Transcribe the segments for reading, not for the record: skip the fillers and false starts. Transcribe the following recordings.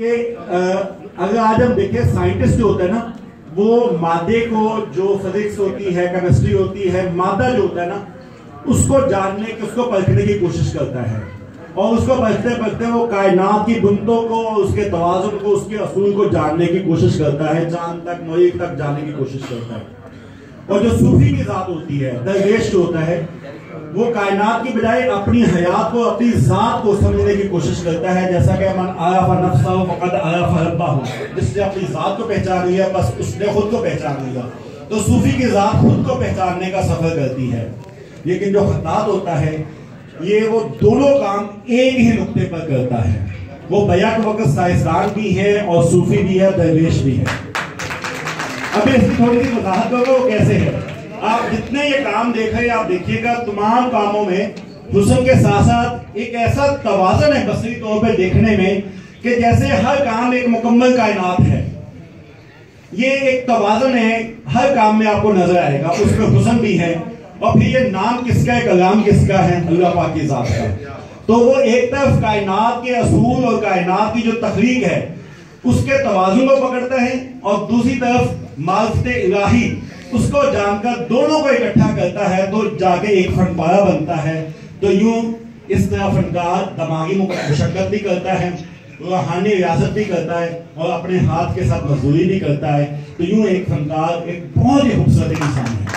कि अगर आज हम देखें साइंटिस्ट जो होता है ना, वो मादे को, जो फिजिक्स होती है, केमिस्ट्री होती है, मादा जो होता है ना, उसको जानने की, उसको परखने की कोशिश करता है। और उसको परखते परखते वो कायनात की बुनतों को, उसके तवाज़ुन को, उसके असूल को जानने की कोशिश करता है, चांद तक, मरीख तक जाने की कोशिश करता है। और जो सूफी की जात होती है, दरवेश जो होता है, वो कायनात की बजाय अपनी हयात को, अपनी जात को समझने की कोशिश करता है। जैसा कि मन आरफ़ नफ्सहु फ़क़द आरफ़ रब्बहु, जिसने अपनी जात को पहचान लिया बस उसने खुद को पहचान लिया। तो सूफी की जात खुद को पहचानने का सफर करती है। लेकिन जो खत्तात होता है, ये वो दोनों काम एक ही नुक्ते पर करता है। वो बैक वक्त साइंसदान भी है और सूफी भी है, दरवेश भी है। अब इसकी थोड़ी सी वजाहत करो वो कैसे है। आप जितने ये काम देख रहे हैं, आप देखिएगा तमाम कामों में हुस्न के साथ साथ एक ऐसा तवाज़ुन है बसरी तौर पर देखने में, कि जैसे हर काम एक मुकम्मल कायनात है। ये एक तवाज़ुन है, हर काम में आपको नजर आएगा, उसमें हुस्न भी है। और फिर ये नाम किसका है, कलाम किसका है, अल्लाह पाक की ज़ात का। तो वो एक तरफ कायनात के असूल और कायनात की जो तख्लीक है उसके तवाज़ुन को पकड़ता है, और दूसरी तरफ मारिफ़त इलाही उसको जानकर दोनों को इकट्ठा करता है, तो जाके एक फनपारा बनता है। तो यूं इस तरह फनकार दिमागी मुशक्कत भी करता है, रूहानी रियासत भी करता है, और अपने हाथ के साथ मजदूरी भी करता है। तो यूं एक फनकार एक बहुत ही खूबसूरत इंसान है,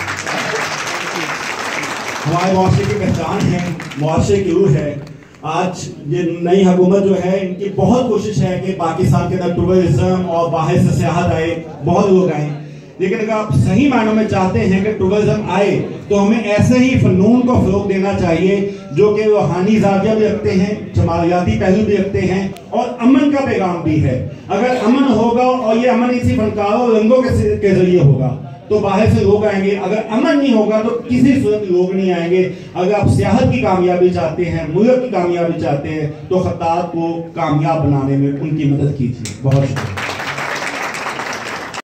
हमारे मुआशरे की पहचान है, मुआशरे की रूह है। आज ये नई हुकूमत जो है, इनकी बहुत कोशिश है कि पाकिस्तान के अंदर टूरिज्म और बाहर से सियाहत आए, बहुत लोग आए। लेकिन अगर आप सही मायनों में चाहते हैं कि टूरिज्म आए, तो हमें ऐसे ही फनून को फरोग देना चाहिए जो कि रूहानी ज़ाविया भी रखते हैं, जमालियाती पहलू भी रखते हैं, और अमन का पैगाम भी है। अगर अमन होगा, और ये अमन इसी फनकारों रंगों के जरिए होगा, तो बाहर से लोग आएंगे। अगर अमन नहीं होगा तो किसी सूरत लोग नहीं आएंगे। अगर आप सियाहत की कामयाबी चाहते हैं, मुल्क की कामयाबी चाहते हैं, तो खत्तात को कामयाब बनाने में उनकी मदद कीजिए। बहुत शुक्रिया।